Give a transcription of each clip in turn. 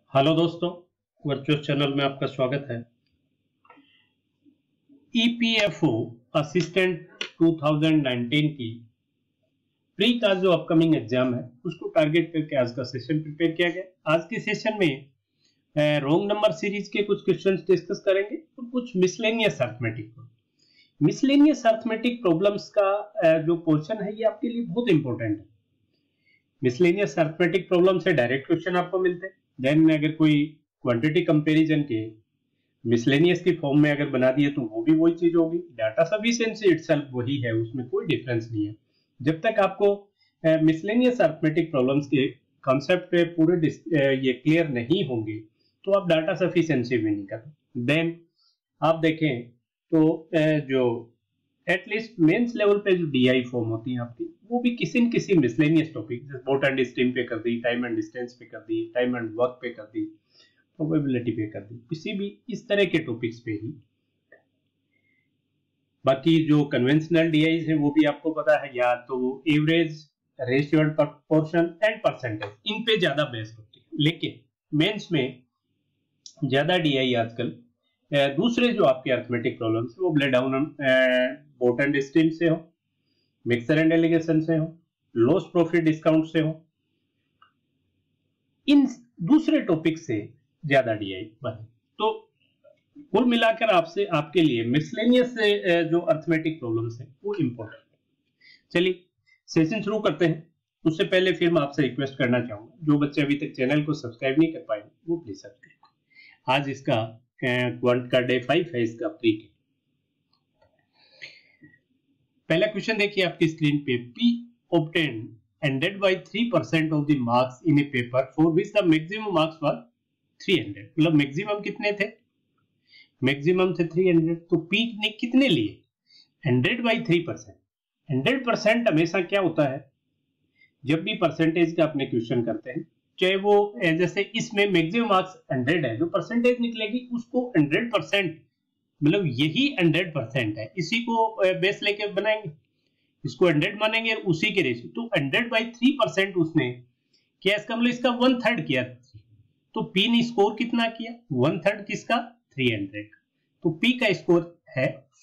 Hello दोस्तों, virtuous channel में आपका स्वागत है। EPFO असिस्टेंट 2019 की प्री का जो अपकमिंग एग्जाम है उसको टारगेट करके आज का सेशन प्रिपेयर किया गया। आज के सेशन में रोंग नंबर सीरीज के कुछ क्वेश्चंस डिस्कस करेंगे और कुछ मिसलेनियस अरिथमेटिक प्रॉब्लम्स का जो पोर्शन है ये आपके लिए बहुत इंपॉर्टेंट है। मिसलेनियस अरिथमेटिक प्रॉब्लम से डायरेक्ट क्वेश्चन आपको मिलते हैं। देन अगर कोई क्वांटिटी कंपैरिजन के मिसलेनियस की फॉर्म में अगर बना दिए तो वो भी वही चीज होगी। डाटा सफिशिएंसी इटसेल्फ वही है, उसमें कोई डिफरेंस नहीं है। जब तक आपको मिसलेनियस अरिथमेटिक प्रॉब्लम्स के कॉन्सेप्ट पूरे ये क्लियर नहीं होंगे तो आप डाटा सफिशिएंसी भी नहीं कर। देन आप देखें तो जो एटलीस्ट मेंस लेवल पे जो DI फॉर्म होती है आपकी, वो भी किसी न किसी मिसलेनियस टॉपिक जैसे बोट एंड स्ट्रीम पे कर दी, टाइम एंड डिस्टेंस पे कर दी, टाइम एंड वर्क पे कर दी, प्रोबेबिलिटी पे कर दी, किसी भी इस तरह के टॉपिक्स पे ही। बाकी जो कन्वेंशनल DIs है वो भी आपको पता है, या तो average, ratio and proportion and percentage, इन पे ज्यादा बेस्ड होती है। लेकिन मेंस में ज्यादा DI आजकल दूसरे जो आपके अरिथमेटिक प्रॉब्लम्स है वो ब्लेड डाउन बोट एंड स्ट्रीम से हो, मिक्सर एंड एलिगेशन से हो, लॉस प्रॉफिट डिस्काउंट से हो, इन दूसरे टॉपिक से ज्यादा DI बने। तो कुल मिलाकर आपके लिए मिसलेनियस जो अरिथमेटिक प्रॉब्लम्स है वो इंपॉर्टेंट है। चलिए सेशन शुरू करते हैं। उससे पहले फिर मैं आपसे रिक्वेस्ट करना चाहूंगा, जो बच्चे अभी तक चैनल को सब्सक्राइब नहीं कर पाए वो प्लीज सब्सक्राइब। आज इसका क्वांट का डे 5 है, इसका प्री के। पहला क्वेश्चन देखिए आपकी स्क्रीन पे। P obtained 100 by 3% of the marks in a paper for which the maximum marks were 300। मतलब मैक्सिमम कितने थे? मैक्सिमम थे 300। तो P ने कितने लिए? 100 by 3%। 100% हमेशा क्या होता है, जब भी परसेंटेज का अपने क्वेश्चन करते हैं, चाहे वो जैसे इसमें मैक्सिमम मार्क्स 100 है, जो परसेंटेज निकलेगी उसको 100%, मतलब यही 100% है, इसी को बेस लेके बनाएंगे, इसको 100 मानेंगे उसी के रेशियो। तो 100 by 3% उसने क्या, इसका मतलब इसका 1/3 किया। तो P ने स्कोर कितना किया? 1/3 किसका? 300। तो P का स्कोर है।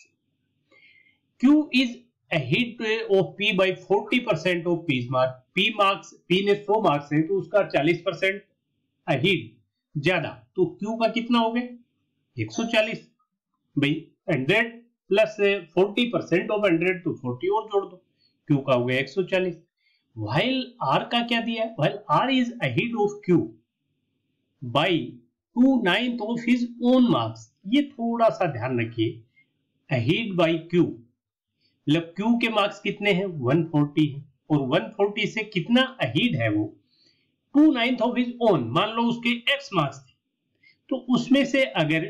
Q is ahead of P by 40% of P's mark। P ने 100 मार्क्स है तो उसका 40% अहीड ज्यादा, तो Q का कितना हो गया? 140। भाई 100 प्लस 40% ऑफ 100 तो 40 और जोड़ दो, Q का हो गया 140। while R का क्या दिया है? while R is ahead of Q by 2/9 of his own marks। ये थोड़ा सा ध्यान रखिए, ahead by Q मतलब Q के मार्क्स कितने हैं? 140 है, और 140 से कितना अहीड है वो? 2/9 ऑफ हिज ओन। मान लो उसके X मार्क्स थे, तो उसमें से अगर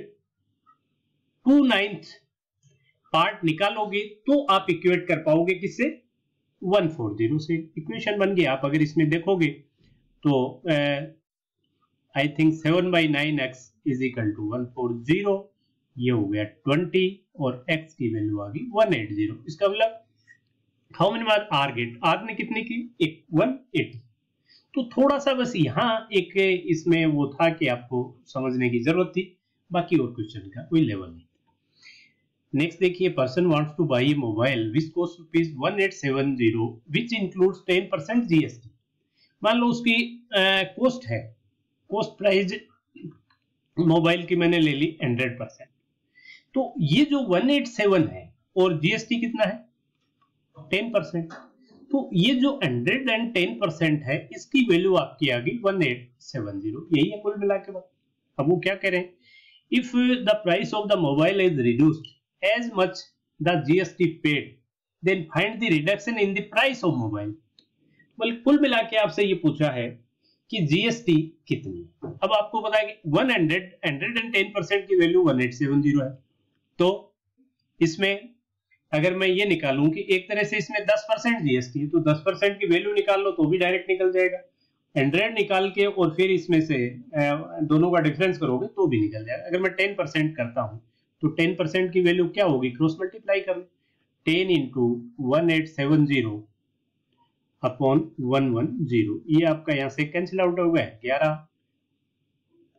2/9 पार्ट निकालोगे तो आप इक्वेट कर पाओगे किससे? 140 से। इक्वेशन बन गया। आप अगर इसमें देखोगे तो I think 7/9x is equal to 140, ये हो गया 20 और x की वैल्यू आ गई 180। इसका मतलब how many mark R get? R ने कितने की? 180। तो थोड़ा सा बस यहाँ एक इसमें वो था कि आपको समझने की जरूरत थी, बाकी और क्वेश्चन का कोई लेवल नहीं। नेक्स्ट देखिए, person wants to buy a mobile which cost ₹1870 which includes 10% GST। मान लो उसकी कॉस्ट है, कॉस्ट प्राइस मोबाइल की मैंने ले ली 100%। तो ये जो 187 है और GST कितना है? 10%। तो ये जो 110% है इसकी वैल्यू आपकी आ गई 1870। यही है कुल मिला के बात। अब वो क्या कह रहे हैं? If the price of the mobile is reduced as much the GST paid then find the reduction in the price of mobile. मतलब कुल मिला के आपसे ये पूछा है कि GST कितनी है। अब आपको पता है कि 110% की वैल्यू 1870 है। तो इसमें अगर मैं ये निकालूं कि एक तरह से इसमें 10% GST है, तो 10% की वैल्यू निकाल लो तो भी डायरेक्ट निकल जाएगा। 100 निकाल के और फिर इसमें से दोनों का डिफरेंस करोगे तो भी निकल जाएगा। अगर मैं 10% करता हूं तो 10% की वैल्यू क्या होगी? क्रॉस मल्टीप्लाई कर लो, 10 इंटू 1870 अपॉन 110। ये आपका यहां से कैंसिल आउट हो गया 11।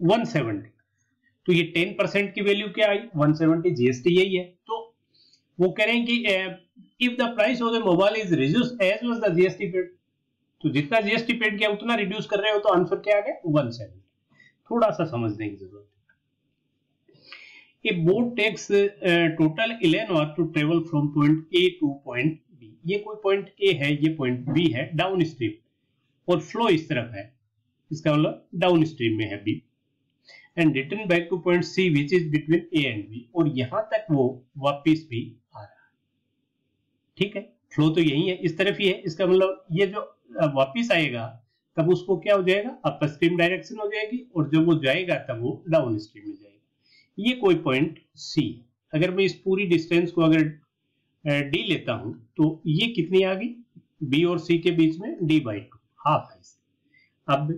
170, तो ये 10% की वैल्यू क्या आई 170, जीएसटी यही है। तो वो कह रहे हैं कि if the price of the mobile is reduce as was the GST paid, तो जितना जीएसटी पेड किया उतना रिड्यूस कर रहे हो, तो आंसर क्या आ गया 170। थोड़ा सा समझने की जरूरत है। A boat takes total 11 hour to travel from point A to point B, ये कोई पॉइंट ए है, ये पॉइंट बी है डाउन स्ट्रीम, और फ्लो इस तरफ है, इसका मतलब डाउन स्ट्रीम में है B, and return back to point C which is between A and B, और यहां तक वो वापिस भी आ रहा है। ठीक है, फ्लो तो यही है, इस तरफ ही है, इसका मतलब ये जो वापिस आएगा तब उसको क्या हो जाएगा, अपर स्ट्रीम डायरेक्शन हो जाएगी, और जब वो जाएगा तब वो डाउन स्ट्रीम में जाएगा। ये कोई पॉइंट सी, अगर मैं इस पूरी डिस्टेंस को अगर डी लेता हूं तो ये कितनी आ गई, बी और सी के बीच में d/2 हाफ है। अब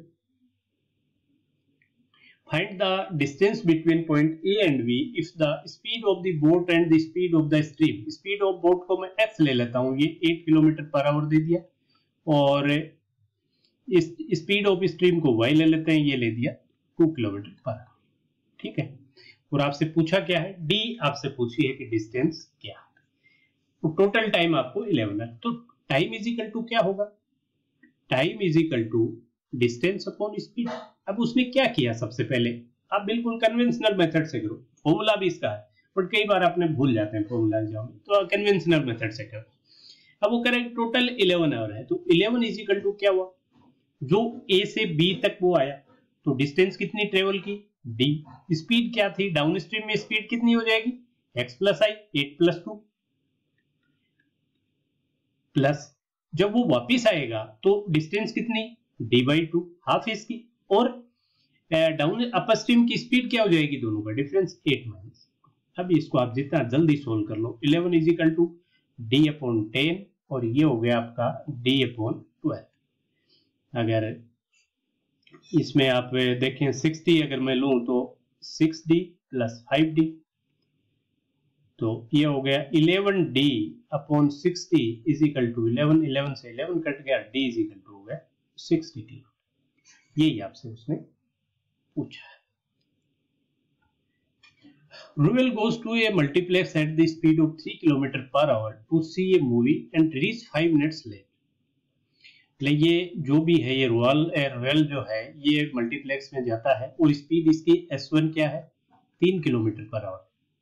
find the distance between point A and B if the speed of the boat and the speed of the stream, speed of boat को मैं x ले लेता हूँ, ये 8 किलोमीटर पर आवर दे दिया, और इस स्पीड ऑफ स्ट्रीम को y ले लेते हैं, ये ले दिया 2 किलोमीटर पर आवर। ठीक है, और आपसे पूछा क्या है, d आपसे पूछी है कि डिस्टेंस क्या है, तो टोटल टाइम आपको 11 है, तो टाइम इज इक्वल टू क्या होगा, time is equal to distance upon speed. अब उसने क्या किया, सबसे पहले आप बिल्कुल कन्वेंशनल मेथड से करो, फॉर्मूला भी इसका है बट कई बार आपने भूल जाते हैं फॉर्मूला एग्जाम में, तो कन्वेंशनल मेथड से करो। अब वो करें टोटल 11 आवर है, तो 11 इज इक्वल टू क्या हुआ, जो ए से बी तक वो आया, तो डिस्टेंस कितनी ट्रेवल की डी, स्पीड क्या थी, डाउन स्ट्रीम में स्पीड कितनी हो जाएगी x प्लस आई, 8 प्लस 2, प्लस जब वो वापिस आएगा तो डिस्टेंस कितनी d/2 हाफ इसकी, और डाउन अपर स्ट्रीम की स्पीड क्या हो जाएगी, दोनों का डिफरेंस 8 माइनस। अब इसको आप जितना जल्दी सोल्व कर लो, 11 इज इक्वल टू d/10, और ये हो गया आपका d/12। अगर इसमें आप देखें 60 अगर मैं लूं तो 6d प्लस 5d, तो ये हो गया 11d/60 इज इक्वल टू 11, 11 से 11 कट गया, d इज इक्वल टू हो गया 60t। यही आपसे उसने पूछा है। Ruel goes to a multiplex at the speed of 3 km/h to see a movie and reach 5 minutes late। ये जो भी है, ये रोयल जो है ये मल्टीप्लेक्स में जाता है, और स्पीड इसकी S1 क्या है 3 km/h,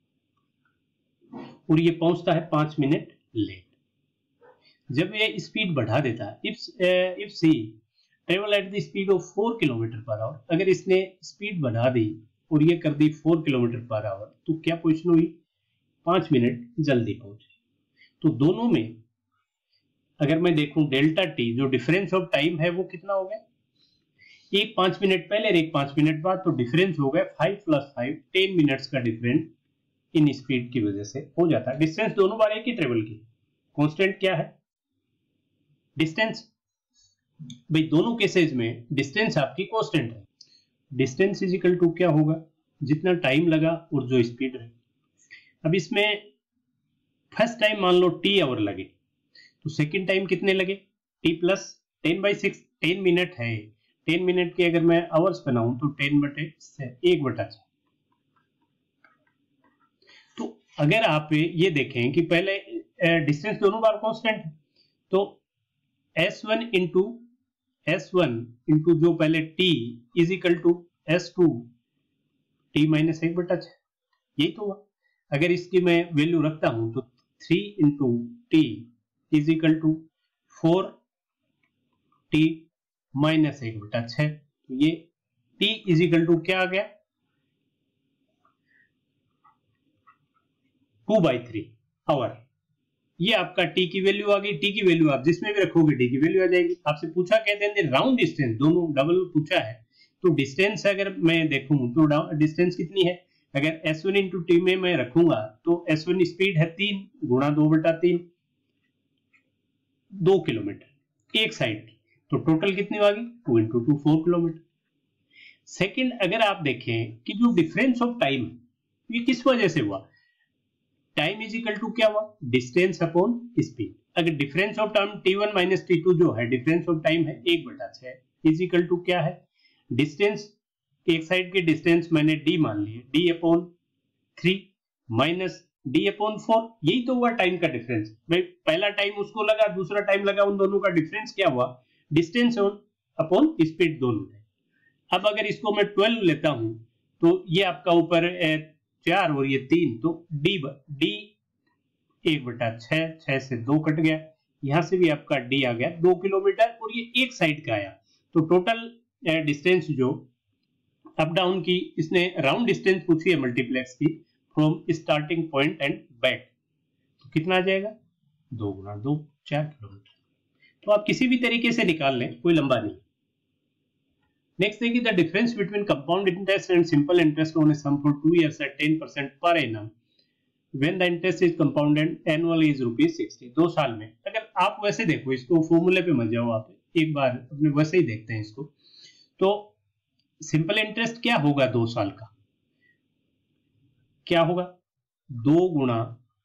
और ये पहुंचता है 5 मिनट लेट। जब ये स्पीड बढ़ा देता है, if C travel at the speed of 4 km/h, अगर इसने स्पीड बढ़ा दी और ये कर दी 4 km/h, तो क्या पोजीशन हुई 5 मिनट जल्दी पहुंचे। तो दोनों में अगर मैं देखूं डेल्टा टी, जो डिफरेंस ऑफ टाइम है वो कितना हो गया, एक 5 मिनट पहले और एक 5 मिनट बाद, तो डिफरेंस हो गया 5 + 5, 10 मिनट्स का डिफरेंस इन स्पीड की वजह से हो जाता है। डिस्टेंस दोनों बार एक ही ट्रेवल की, कांस्टेंट क्या है डिस्टेंस, भाई दोनों केसेस में डिस्टेंस आपकी कांस्टेंट है। डिस्टेंस इज इक्वल टू क्या होगा, जितना टाइम लगा और जो स्पीड रही। अब इसमें फर्स्ट टाइम मान लो t आवर लगे, तो सेकंड टाइम कितने लगे t प्लस 10/6, 10 मिनट है, 10 मिनट के अगर मैं आवर्स बनाऊं तो 10/1/6। तो अगर आप ये देखें कि पहले डिस्टेंस दोनों बार कांस्टेंट, तो S1 इंटू जो पहले t is equal to S2 t - 1/6, यही तो हुआ। अगर इसकी मैं वैल्यू रखता हूं तो 3 into t is equal to 4t - 1/6, तो ये t इज इक्वल टू क्या आ गया 2/3 आवर। ये आपका t की वैल्यू आ गई। t की वैल्यू आप जिसमें भी रखोगे t की वैल्यू आ जाएगी। आपसे पूछा कहते हैं राउंड डिस्टेंस, दोनों डबल पूछा है, तो डिस्टेंस अगर मैं देखूं तो डिस्टेंस कितनी है, अगर S1 इंटू टी में मैं रखूंगा तो S1 स्पीड है 3 गुणा 2/3, 2 किलोमीटर एक साइड, तो टोटल कितनी आ गई 2 इंटू 2 4 किलोमीटर। सेकेंड, अगर आप देखें कि जो डिफरेंस ऑफ टाइम ये किस वजह से हुआ, टाइम इज इक्वल टू क्या हुआ डिस्टेंस अपॉन स्पीड। अगर difference of time t1 - t2 जो है डिफरेंस ऑफ टाइम है 1/6 इज इक्वल टू क्या है डिस्टेंस एक साइड की डिस्टेंस मैंने d मान ली, d/3 माइनस d/4, यही तो हुआ टाइम का डिफरेंस। भाई पहला टाइम उसको लगा, दूसरा टाइम लगा, उन दोनों का डिफरेंस क्या हुआ? डिस्टेंस अपॉन स्पीड दोनों है। अब अगर इसको मैं 12 लेता हूं तो ये आपका ऊपर 4 और ये 3, तो d 1/6, 6 से 2 कट गया, यहां से भी आपका d आ गया 2 किलोमीटर, और ये एक साइड का आया। तो टोटल डिस्टेंस जो अप डाउन की इसने राउंड डिस्टेंस पूछी है मल्टीप्लेक्स की, from starting point and back, तो कितना आ जाएगा? 2 गुना 2, 4 किलोमीटर। तो आप किसी भी तरीके से निकाल लें, कोई लंबा नहीं। नेक्स्ट देखिए, the difference between compound interest and simple interest on a sum for 2 years at 10% per annum when the interest is compounded annually is ₹60। 2 साल में, अगर आप वैसे देखो इसको, फॉर्मूले पे मत जाओ आप, एक बार अपने वैसे ही देखते हैं इसको। तो सिंपल इंटरेस्ट क्या होगा 2 साल का? क्या होगा? 2 गुना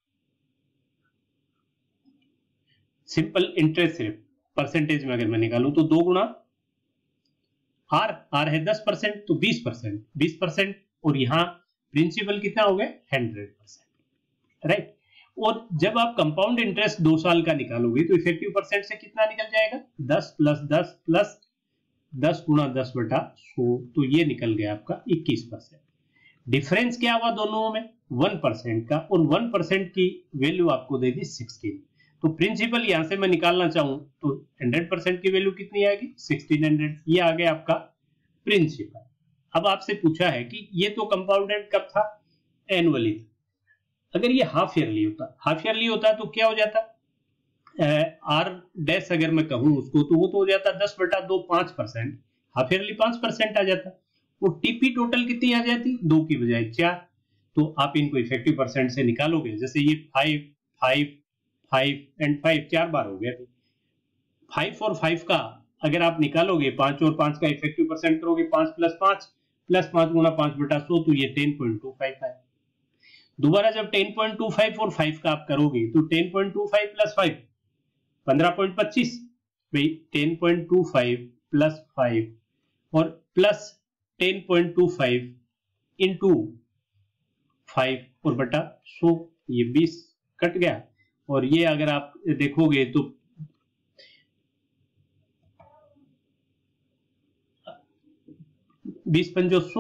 सिंपल इंटरेस्ट, सिर्फ परसेंटेज में अगर मैं निकालूं तो 2 गुना आर है 10%, तो 20%, और यहां प्रिंसिपल कितना हो गया? 100%, राइट। और जब आप कंपाउंड इंटरेस्ट 2 साल का निकालोगे तो इफेक्टिव परसेंट से कितना निकल जाएगा? 10 प्लस 10 प्लस 10 गुना 10/100, तो ये निकल गया आपका 21%। डिफरेंस क्या हुआ दोनों में? 1% का, और 1% की वैल्यू आपको दे दी 16। तो प्रिंसिपल यहां से मैं निकालना चाहूं तो 100% की वैल्यू कितनी आएगी? 1600। ये आ गया आपका प्रिंसिपल। अब आपसे पूछा है कि ये तो कंपाउंडेड कब था? एनुअली। अगर ये हाफ ईयरली होता तो क्या हो जाता? आर डैश अगर मैं कहूं उसको, तो वो तो हो जाता 10/2, 5%, हाफ ईयरली 5% आ जाता। वो टीपी टोटल कितनी आ जाती? 2 की बजाय 4। तो आप इनको इफेक्टिव परसेंट से निकालोगे, जैसे ये 5, 5, 5 एंड 5 4 बार हो गया। 5 और 5 का अगर आप निकालोगे, 5 और 5 का इफेक्टिव परसेंट करोगे, 5 प्लस 5 गुना 5/100, तो ये 10.25 है। दोबारा जब 10.25 और 5 का आप करोगे तो 10.25 प्लस 5 15.25, भाई 10.25 प्लस 5 और प्लस 10.25 इंटू 5 और बटा 100, ये 20 कट गया। और ये अगर आप देखोगे तो 20 पंजो 100,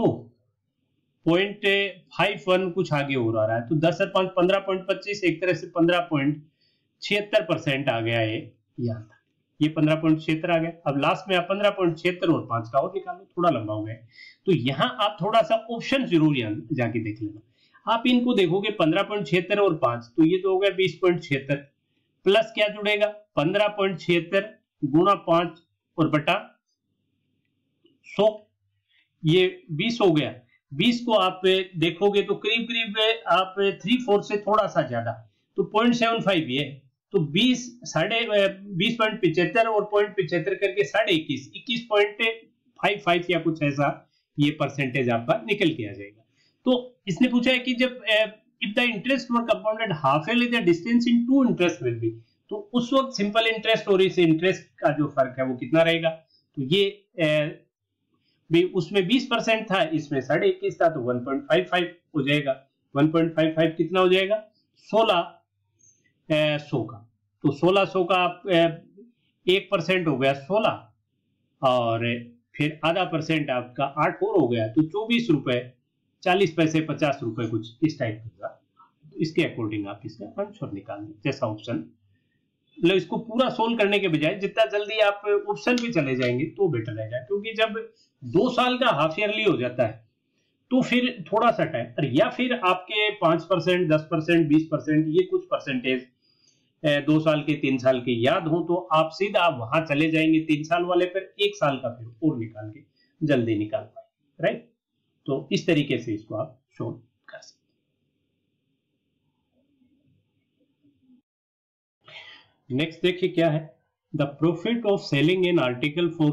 0.51 कुछ आगे हो रहा है, तो 10 और 5 15.25, एक तरह से 15.76% आ गया है यहाँ तक। ये 15.76 आ गया। अब लास्ट में आप 15.76 और 5 का और निकालो, थोड़ा लंबा हो गया। तो यहाँ आप थोड़ा सा ऑप्शन जरूर यहाँ जाके देख लेना। आप इनको देखोगे 15.76 और 5, तो ये तो हो गया 20.76, प्लस क्या जुड़ेगा? 15.76 गुना 5 और बटा 100, ये 20 हो गया। 20 को आप देखोगे तो करीब करीब आप 3/4 से थोड़ा सा ज्यादा, तो 0.75 ये है। तो 20.75 और 0.75 करके 21.5, 21.55 या कुछ ऐसा ये परसेंटेज आपका निकल के आ जाएगा। तो इसने पूछा है कि जब if the interest were compounded half yearly the distance in two interest will be, तो उस वक्त सिंपल इंटरेस्ट और इस इंटरेस्ट का जो फर्क है वो कितना रहेगा? तो ये भी उसमें 20% था, इसमें 21.5 था, तो 1.55 हो जाएगा। 1.55 कितना हो जाएगा? 1600 का। तो 1600 का आप 1% हो गया 16, और फिर आधा परसेंट आपका 8 और हो गया, तो 24 रुपए 40 पैसे 50 रुपए कुछ इस टाइप का। तो इसके अकॉर्डिंग आप इसका आंसर निकाल दें, जैसा ऑप्शन। मतलब इसको पूरा सोल्व करने के बजाय जितना जल्दी आप ऑप्शन पे चले जाएंगे तो बेटर रहेगा, क्योंकि जब 2 साल का हाफ ईयरली हो जाता है तो फिर थोड़ा सा टाइम, या फिर आपके 5%, 10%, 20% ये कुछ परसेंटेज 2 साल के 3 साल के याद हो, तो आप सीधा वहां चले जाएंगे 3 साल वाले पर, 1 साल का फिर और निकाल के जल्दी निकाल पाए, राइट। तो इस तरीके से इसको आप सोल्व कर सकते। नेक्स्ट देखिए क्या है, the profit of selling an article for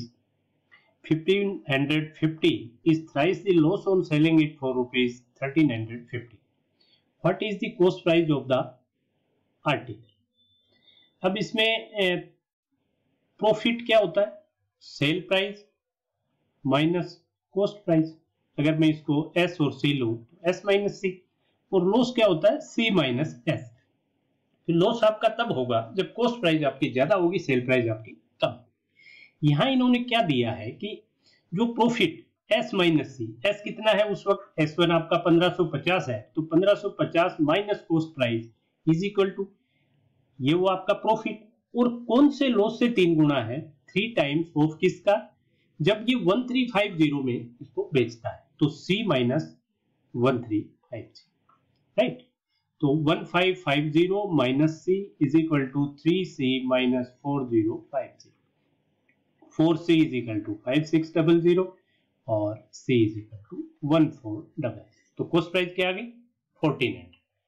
₹1550 is thrice the loss on selling it for ₹1350. What is the cost price of the article? अब इसमें प्रॉफिट क्या होता है? Sell price minus cost price. अगर मैं इसको एस और सी लूं तो एस माइनस सी, और लॉस क्या होता है सी माइनस एस। तो लॉस आपका तब होगा जब कॉस्ट प्राइस आपकी ज्यादा होगी, सेल प्राइस आपकी कम। यहां इन्होंने क्या दिया है कि जो profit S minus C, S कितना है उस वक्त, S1 आपका 1550 है, तो 1550 minus cost price is equal to ये वो आपका प्रॉफिट। और कौन से लॉस से 3 गुना है, 3 टाइम्स ऑफ किसका, जब ये 1350 में इसको बेचता है, तो C माइनस 1350, राइट। तो 1550 minus C is equal to 3C minus 4050, 4C is equal to 5600 और C इज इक्वल टू 1400। तो कॉस्ट प्राइस क्या आ गई 1400।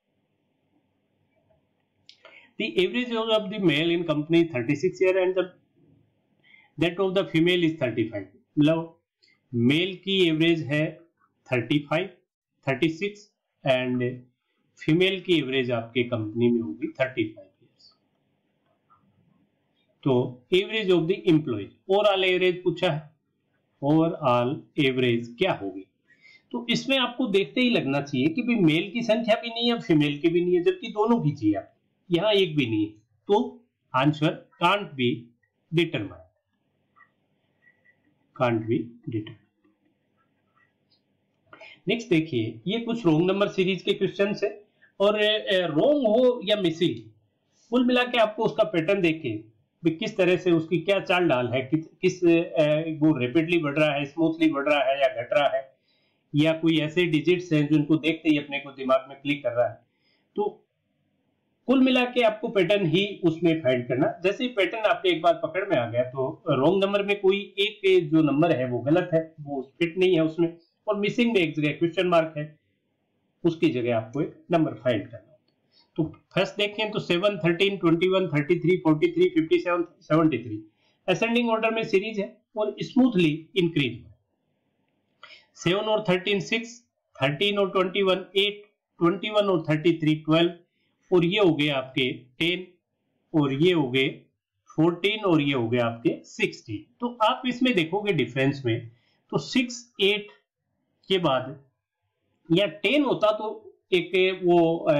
The average age of the male in company is 36 years and that of the female is 35. मतलब mail की average है 35, 36 and female की average आपके company में होगी 35 years। तो average of the employees, overall average पूछा है, ओवरऑल एवरेज क्या होगी। तो इसमें आपको देखते ही लगना चाहिए कि भाई मेल की संख्या भी नहीं है, फीमेल की भी नहीं है, जबकि दोनों की चाहिए आपको, यहां एक भी नहीं है, तो answer can't be determine, can't be determine. Next देखिए, ये कुछ रोंग नंबर सीरीज के क्वेश्चन है, और रोंग हो या मिसिंग, कुल मिला के आपको उसका पैटर्न देखे किस तरह से उसकी क्या चाल डाल है, किस वो रैपिडली बढ़ रहा है, स्मूथली बढ़ रहा है या घट रहा है, या कोई ऐसे डिजिट्स हैं जिनको देखते ही अपने को दिमाग में क्लिक कर रहा है। तो कुल मिला के आपको पैटर्न ही उसमें फाइंड करना। जैसे ही पैटर्न आपके एक बार पकड़ में आ गया तो रॉन्ग नंबर में कोई एक जो नंबर है वो गलत है, वो फिट नहीं है उसमें, और मिसिंग में एक जगह क्वेश्चन मार्क है, उसकी जगह आपको एक नंबर फाइंड करना। तो फर्स्ट देखें तो 7, 13, 21, 33, 43, 57, 73 असेंडिंग ऑर्डर में सीरीज है और स्मूथली इंक्रीज है। 7 और 13 6, 13 और 21 8, 21 और 33 12, और ये हो गए आपके 10, और ये हो गए 14, और ये हो गए आपके 16। तो आप इसमें देखोगे डिफरेंस में, तो 6 8 के बाद या 10 होता तो एक वो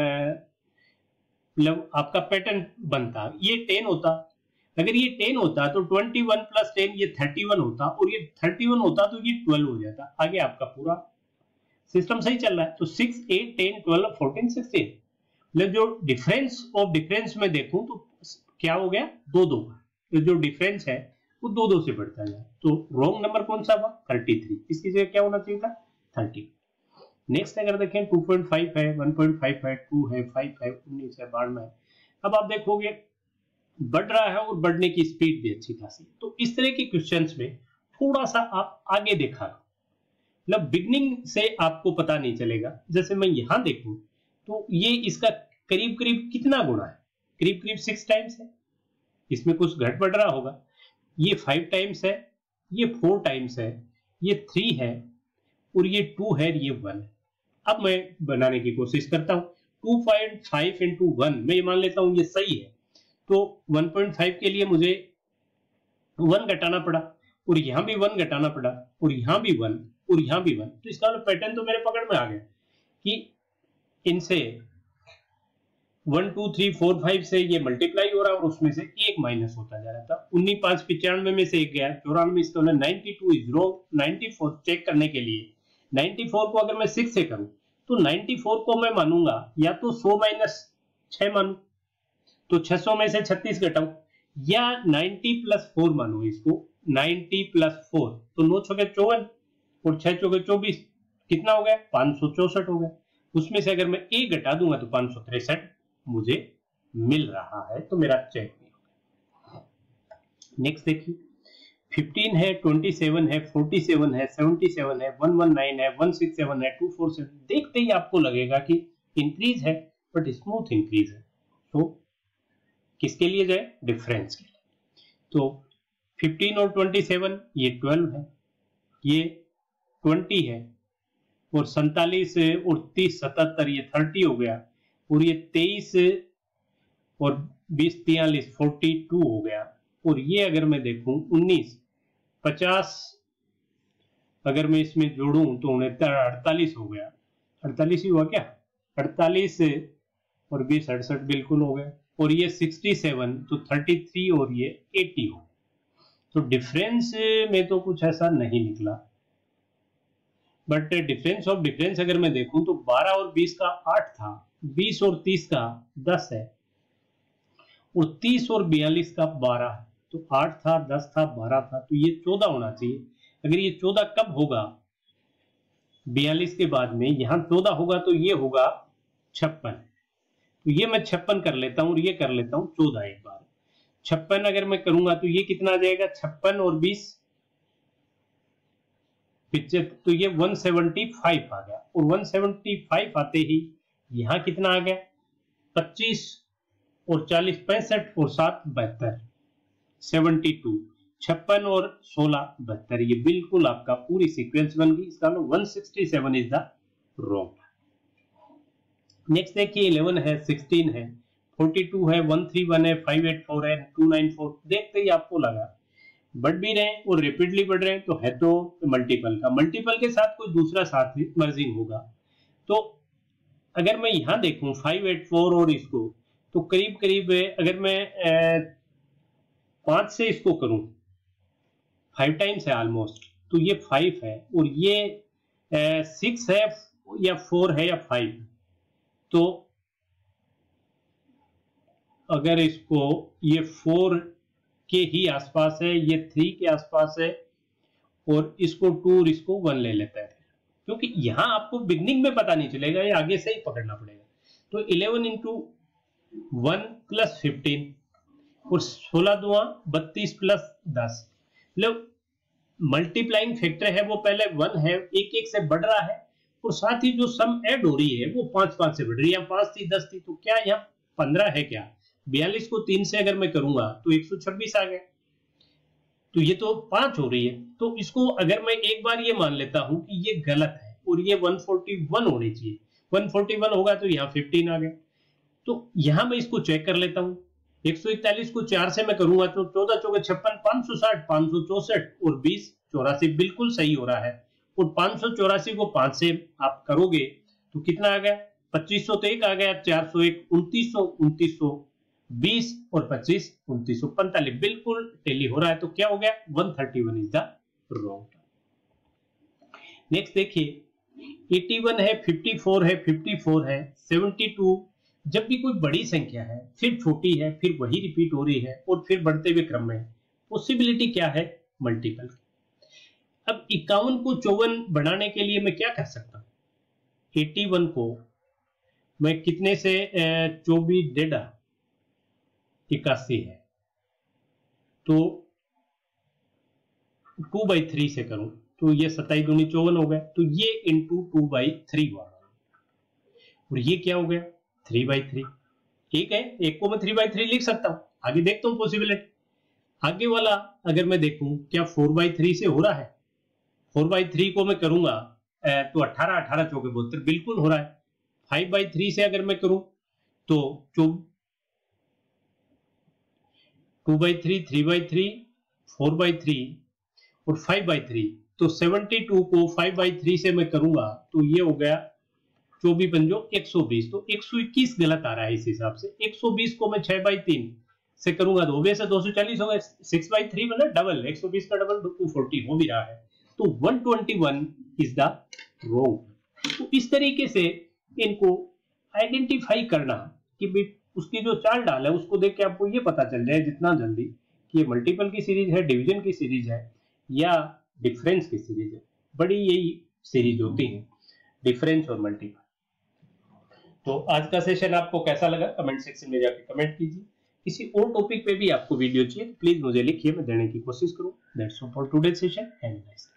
मतलब आपका पैटर्न बनता, ये 10 होता, अगर ये 10 होता तो 21 प्लस 10 ये 31 होता, और ये 31 होता तो ये 12 हो जाता, आगे आपका पूरा सिस्टम सही चल रहा है। तो 6 8 10 12 14 16, मतलब जो डिफरेंस ऑफ डिफरेंस में देखूं तो क्या हो गया 2-2, तो जो डिफरेंस है वो 2-2 से बढ़ता जाए। तो रॉन्ग नंबर कौन सा हुआ 33, इसकी जगह क्या होना चाहिए था 30। नेक्स्ट अगर देखें 2.5 है, 1.5 है, 2 है, 5 है, 19 है, 92 है। अब आप देखोगे बढ़ रहा है और बढ़ने की स्पीड भी अच्छी खासी। तो इस तरह के क्वेश्चंस में थोड़ा सा आप आगे देखा, मतलब बिगनिंग से आपको पता नहीं चलेगा। जैसे मैं यहां देखूं तो ये इसका करीब करीब कितना गुना है, करीब करीब 6 टाइम्स है, इसमें कुछ घट बढ़ रहा होगा। ये 5 टाइम्स है, ये 4 टाइम्स है, ये 3 है, और ये 2 है, ये 1 है। अब मैं बनाने की कोशिश करता हूं 2.5 इंटू 1, मैं ये मान लेता हूं ये सही है, तो 1.5 के लिए मुझे 1 घटाना पड़ा, और यहां भी 1 घटाना पड़ा, और यहां भी 1, और यहां भी 1। तो इसका पैटर्न तो मेरे पकड़ में आ गया कि इनसे 1 2 3 4 5 से ये मल्टीप्लाई हो रहा है, और उसमें से एक माइनस होता जा रहा था। 19 5 95 में से एक गया, 94 इसका 92 इज रॉन्ग। 94 चेक करने के लिए 94 को अगर मैं 6 से करूं तो 94 को मैं मानूंगा या तो 100 माइनस 6 मानू, तो 600 में से 36 घटाऊं, या 90 प्लस 4 मानू इसको, 90 प्लस 4, तो 9 छके 54 और 6 चौके 24, कितना हो गया 564 हो गया। उसमें से अगर मैं एक घटा दूंगा तो 563 मुझे मिल रहा है, तो मेरा चेक भी हो गया। नेक्स्ट देखिए 15 है, 27 है, 47 है, 77 है, 119 है, 167 है, 247। देखते ही आपको लगेगा कि इंक्रीज है, बट स्मूथ इंक्रीज है। तो किसके लिए जाए डिफरेंस के लिए, तो 15 और 27 ये 12 है, ये 20 है, और 47 और 30 77 ये 30 हो गया, और ये 23 और 20 43 42 हो गया, और ये अगर मैं देखूं 19 50 अगर मैं इसमें जोड़ूं तो 48 हो गया, 48 ही हुआ क्या, 48 और 20 68 बिल्कुल हो गया, और ये 67 तो 33 और ये 80 हो। तो डिफरेंस में तो कुछ ऐसा नहीं निकला, बट डिफरेंस ऑफ डिफरेंस अगर मैं देखूं तो 12 और 20 का 8 था, 20 और 30 का 10 है, और 30 और 42 का 12 है। तो 8 था, 10 था, 12 था, तो ये 14 होना चाहिए। अगर ये 14 कब होगा, 42 के बाद में यहां 14 होगा तो ये होगा 56। तो ये मैं 56 कर लेता हूं और ये कर लेता हूं 14 एक बार। 56 अगर मैं करूंगा तो ये कितना आ जाएगा, 56 और 20 तो ये 175 आ गया, और 175 आते ही यहां कितना आ गया, 25 और 40 65 और 7 72, 72, 56 और 16 72, ये बिल्कुल आपका पूरी सीक्वेंस बन गई। इसका 167 इज द रॉन्ग। नेक्स्ट देखिए 11 है, 16 है, 42 है, 131 है, 584 है, 294। देखते ही आपको लगा बढ़ भी रहे हैं और रेपिडली बढ़ रहे हैं, तो है तो मल्टीपल का, मल्टीपल के साथ कोई दूसरा साथ मर्जिंग होगा। तो अगर मैं यहां देखूं 584 और इसको, तो करीब करीब अगर मैं 5 से इसको करूं, 5 टाइम्स है ऑलमोस्ट, तो ये 5 है और ये 6 है या 4 है या 5। तो अगर इसको ये 4 के ही आसपास है, ये 3 के आसपास है, और इसको 2 और इसको 1 ले लेता है, क्योंकि यहां आपको बिगनिंग में पता नहीं चलेगा, ये आगे से ही पकड़ना पड़ेगा। तो 11 इंटू 1 प्लस 15 और 16 दुआ 32 प्लस 10, मतलब मल्टीप्लाइंग फैक्टर है वो पहले 1 है, एक एक से बढ़ रहा है, और साथ ही जो सम ऐड हो रही है वो 5 5 से बढ़ रही है। 5 थी 10 थी, तो क्या यहाँ 15 है क्या, 42 को 3 से अगर मैं करूंगा तो 126 आ गया, तो ये तो 5 हो रही है। तो इसको अगर मैं एक बार ये मान लेता हूं कि ये गलत है और ये 141 होनी चाहिए, 141 होगा तो यहाँ 15 आ गया। तो यहां मैं इसको चेक कर लेता हूं, 141 को 4 से मैं करूंगा तो 14 चौके 56, 560, 564 और 20 84 बिल्कुल सही हो रहा है। और 584 को 5 से आप करोगे तो कितना आ गया, 2500 तो एक आ गया, 401 2900, 2920 और 25 2945 बिल्कुल टेली हो रहा है। तो क्या हो गया, 131 इज द रॉन्ग। नेक्स्ट देखिए 81 है, 54 है, 54 है, 72। जब भी कोई बड़ी संख्या है फिर छोटी है फिर वही रिपीट हो रही है और फिर बढ़ते हुए क्रम में है, पॉसिबिलिटी क्या है, मल्टीपल। अब 51 को 54 बढ़ाने के लिए मैं क्या कर सकता हूं, 81 को मैं कितने से 24 डेढ़ा 81 है, तो 2/3 से करूं तो ये 27 दूनी 54 हो गया, तो ये इंटू 2/3 हुआ, और ये क्या हो गया 3/3। ठीक है, एक को मैं 3/3 लिख सकता हूं। आगे देखता हूं पॉसिबिलिटी, आगे वाला अगर मैं देखूं क्या 4/3 से हो रहा है, 4/3 को मैं करूंगा तो 18 18 चौके 72 बिल्कुल हो रहा है। 5/3 से अगर मैं करूं तो 2/3, 3/3, 4/3 और 5/3, तो 72 को 5/3 से मैं करूंगा तो ये हो गया 24 पंजो 120, तो 121 गलत आ रहा है इस हिसाब से। 120 को मैं 6/3 से करूंगा तो वैसे 240 होगा, 6/3 मतलब डबल, 120 का डबल 240 हो भी रहा है, तो 121 इज द रॉन्ग। तो इस तरीके से इनको आइडेंटिफाई करना कि भाई उसकी जो चाल डाल है उसको देख के आपको ये पता चल जाए जितना जल्दी कि ये मल्टीपल की सीरीज है, डिवीजन की सीरीज है या डिफरेंस की सीरीज है। बड़ी यही सीरीज होती है, डिफरेंस और मल्टीपल। तो आज का सेशन आपको कैसा लगा कमेंट सेक्शन में जाकर कमेंट कीजिए। किसी और टॉपिक पे भी आपको वीडियो चाहिए तो प्लीज मुझे लिखिए, मैं देने की कोशिश करूँ। That's all for today session and nice.